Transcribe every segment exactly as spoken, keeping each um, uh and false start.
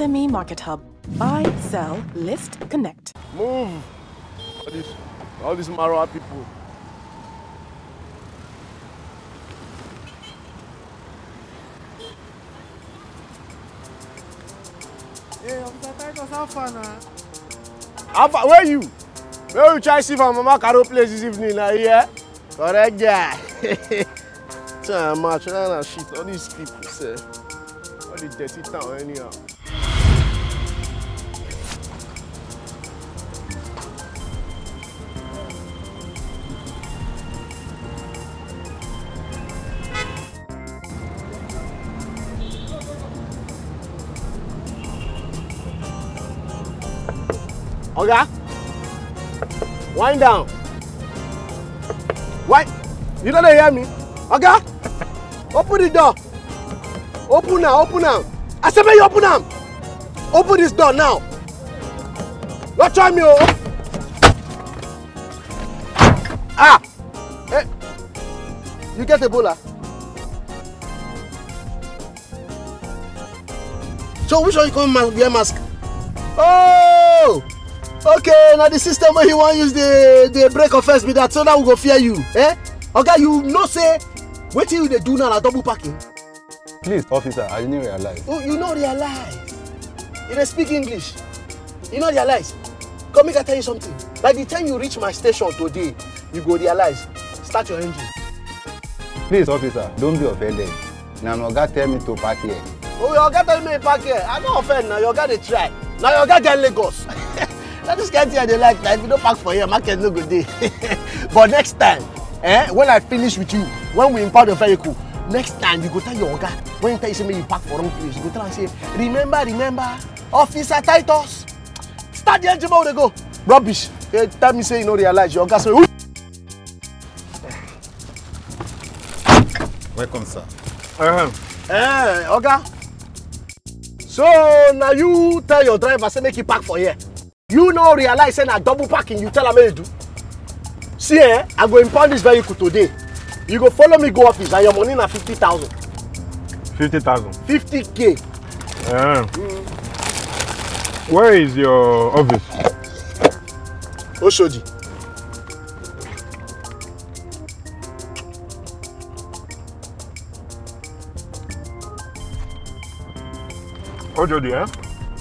M E Market Hub. Buy, sell, list, connect. Move! All these, all these Marwa people. Hey, Officer Titus, how far now? How far? Where you? Where you try to see from Mama Caro place this evening? Now, yeah? Correct guy. Tell man, trying to shit all these people, say. All the dirty town, anyhow. Oga, wind down. Why? You don't hear me? Oga, open the door. Open now, open now. I said, you open now. Open this door now. Don't try me, oh. Ah! Hey. You get Ebola? So which one you come wear mask? Oh! Okay, now the system where you want to use the the break of first be that so that we go fear you. Eh? Okay, you know say what you they do now na double parking. Please, officer, I didn't realize. Oh, you know realize. You don't speak English. You know realize. Come make I tell you something. By the time you reach my station today, you go realize. Start your engine. Please, officer, don't be offended. Now my guy tell me to park here. Oh, your guy tell me to park here. I don't offend now. Your guy they try. Now your guy get Lagos. Now this guy here they like. Now if you don't park for here, market no good day. But next time, eh, when I finish with you, when we import the vehicle, next time you go tell your guy. When you tell you say you park for wrong place, you go tell and say, remember, remember, Officer Titus. Start the engine mode, they go. Rubbish. Hey, tell me say you don't realize your guy say. Welcome, sir. Uh-huh. Eh, Oga. So now you tell your driver say make you park for here. You no realize say na double parking you tell am make you do. See eh, I go impound this vehicle today. You go follow me go office and your money na fifty thousand. Fifty thousand. Fifty k. Yeah. Mm. Where is your office? Oshodi. Oshodi, eh?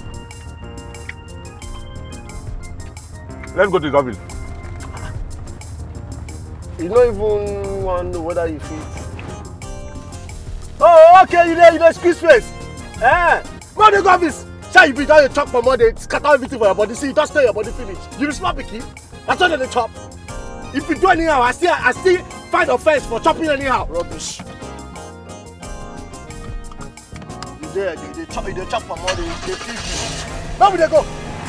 Let's go to his office. You don't even want to know whether you fit. Oh, okay, you there, you there, squeeze face. Eh? Go to the office. Say you be down your chop for more, they scatter everything for your body. See, you don't stay your body finish. You be small picky. That's all they chop. If you do anyhow, I still, I still find offense for chopping anyhow. Rubbish. You there, you they chop, you they chop for more, they, they feed you. Now we they go.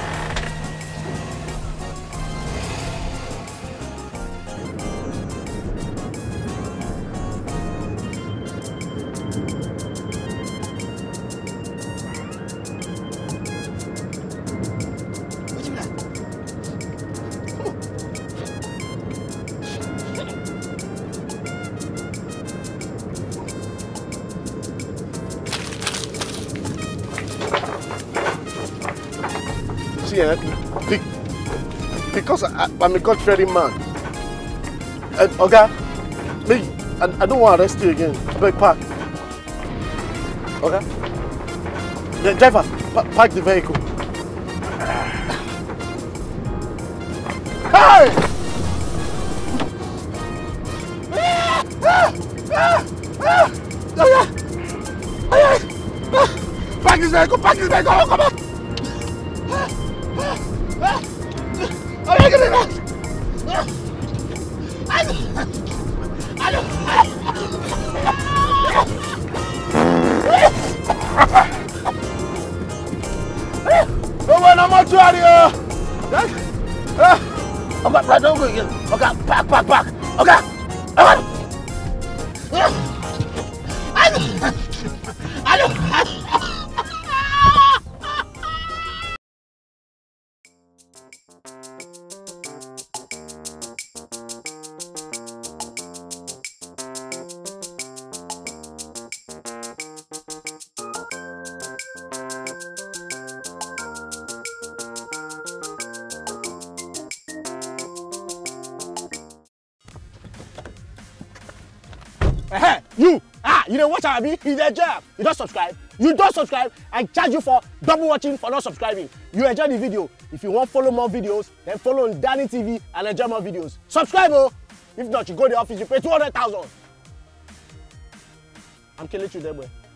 Yeah, be, because I, I'm a God-fearing man. And, okay, me, I, I don't want to arrest you again. Beg park. Okay? The driver, pa park the vehicle. Hey! Park this vehicle, park this vehicle, come on! Oh, look at that! I don't. I don't. No one, I'm not trying here. Okay, right, don't go again. Okay, back, back, back. Okay. Okay. I don't. I don't. Uh-huh. You, ah, you don't watch our video, you dey job. You don't subscribe. You don't subscribe, I charge you for double watching for not subscribing. You enjoy the video. If you want follow more videos, then follow on Danny T V and enjoy more videos. Subscribe, oh. If not, you go to the office, you pay two hundred thousand. I'm killing you there, boy.